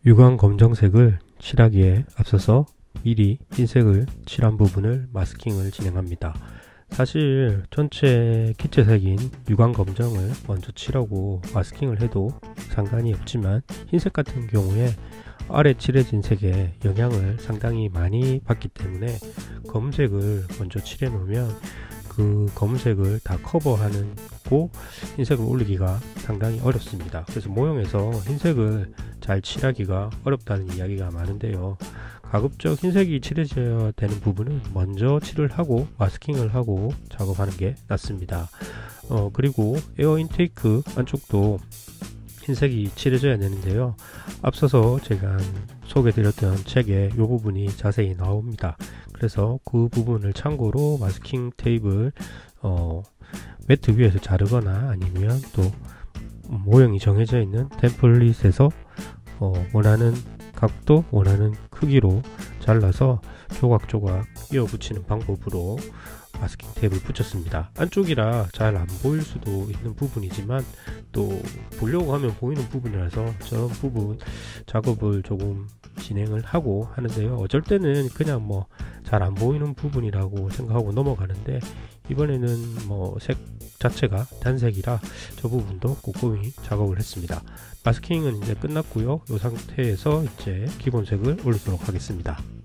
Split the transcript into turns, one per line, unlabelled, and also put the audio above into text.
유광 검정색을 칠하기에 앞서서 미리 흰색을 칠한 부분을 마스킹을 진행합니다. 사실 전체 기체색인 유광 검정을 먼저 칠하고 마스킹을 해도 상관이 없지만 흰색 같은 경우에 아래 칠해진 색에 영향을 상당히 많이 받기 때문에 검은색을 먼저 칠해 놓으면 그 검은색을 다 커버하는 고 흰색을 올리기가 상당히 어렵습니다. 그래서 모형에서 흰색을 잘 칠하기가 어렵다는 이야기가 많은데요, 가급적 흰색이 칠해져야 되는 부분은 먼저 칠을 하고 마스킹을 하고 작업하는 게 낫습니다. 그리고 에어 인테이크 안쪽도 흰색이 칠해져야 되는데요, 앞서서 제가 소개드렸던 책에 이 부분이 자세히 나옵니다. 그래서 그 부분을 참고로 마스킹 테이프를 매트 위에서 자르거나 아니면 또 모형이 정해져 있는 템플릿에서 원하는 각도, 원하는 크기로 잘라서 조각조각 이어 붙이는 방법으로 마스킹 테이프를 붙였습니다. 안쪽이라 잘 안 보일 수도 있는 부분이지만 또 보려고 하면 보이는 부분이라서 저런 부분 작업을 조금 진행을 하고 하는데요, 어쩔 때는 그냥 잘 안 보이는 부분이라고 생각하고 넘어가는데, 이번에는 색 자체가 단색이라 저 부분도 꼼꼼히 작업을 했습니다. 마스킹은 이제 끝났고요, 이 상태에서 이제 기본색을 올리도록 하겠습니다.